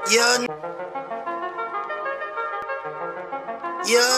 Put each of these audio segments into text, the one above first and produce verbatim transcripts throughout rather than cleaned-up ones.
Yeah. Yeah.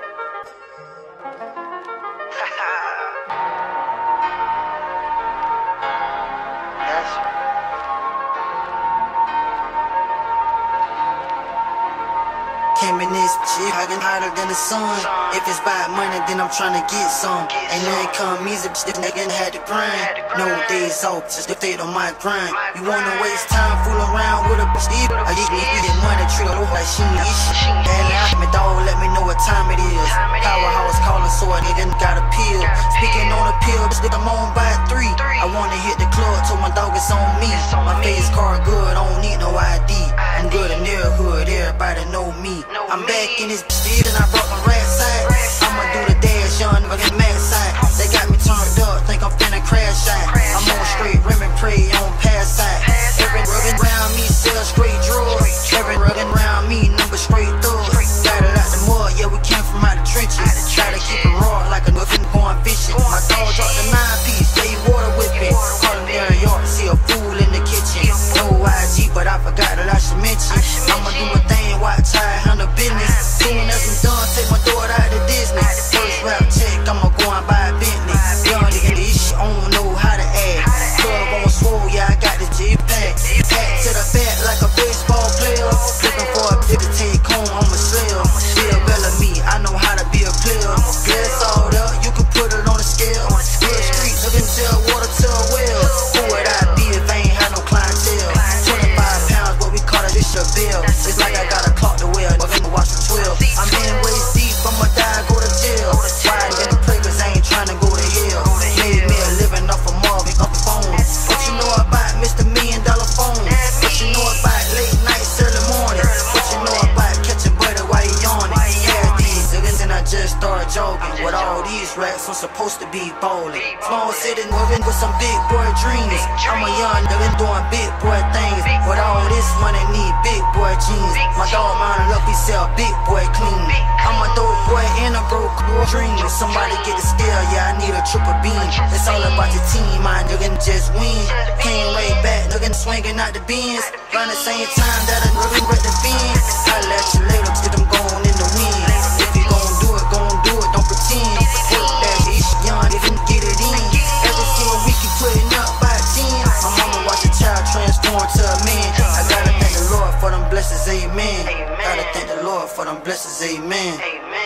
Came in this shit, hogging hotter than the sun. If it's about money, then I'm tryna get some. And then come easy, bitch, this nigga had to grind. No days off, just if they on my grind. You wanna waste time, fool around with a bitch, I get me eating money, treat her like she ain't shit. And I me dog, let me know what time it is. Powerhouse calling, so a nigga got a pill. Speaking on a pill, bitch, I'm on by three. I wanna hit the club, told my dog it's on me. My face card good, I don't need no I D. I'm good in their hood, everybody know me. I'm back in this bitch and I brought my rat side. I'ma do the dash, young nigga get mad side. They got me turned up, think I'm finna crash out. I'm on straight rim and pray on pass side. Every ruggin' round me sell straight drugs. Every ruggin' round me number straight thugs. Got it out the mud, yeah we came from out the trenches. Gotta keep it raw like a nothing going fishing. My dog dropped the nine piece, they water whipping. Call him New York, see a fool in the kitchen. No I G, but I forgot that I should mention. I'ma do my thing, watch how I handle business. Soon as I'm done, take my daughter out to Disney. First rap check, I'ma go and buy a Bentley. Young nigga, this shit, I don't know how to act. Club on swole, yeah, I got the J-pack. Pack to the back like a baseball player. Looking for a bitch to take home, I'm a slayer. Be a Bellamy, I know how to be a player. Glass all up, you can put it on a scale. Real street, looking tell water to a well. Who would I be if I ain't had no clientele? twenty-five pounds, what we call it, this your bill. It's like I got a clock to wear, but I'm watch the twelve. I'm in waist deep, I'ma die, go to jail. Riding in the play, cause I ain't tryna go to hell. Made me a living off a Marvin, off the phone. What you know about Mister Million Dollar Phone? What you know about late nights, early morning? What you know about catching butter while you yawning? Had these niggas and I just started jogging. With all these racks, I'm supposed to be bowling. Small city, moving with some big boy dreams. I'm a young nigga doing big boy things. With all this money, need big boy jeans. My dog mounted up, he sell big boy clean. I'm a dope boy and a broke dream. If somebody get the scale, yeah, I need a triple beam. It's all about the team, my nigga just win. Came way back, nigga swinging out the beans. Around the same time that a nigga with the beans. I'll let you later, get them going in the wind. If you gon' do it, gon' do it, don't pretend. Work that bitch, young, if you get it in. Every single week you putting up by ten. My mama watch a child transform to a man. I gotta thank the Lord for them blessings, amen. Gotta thank the Lord for them blessings, amen.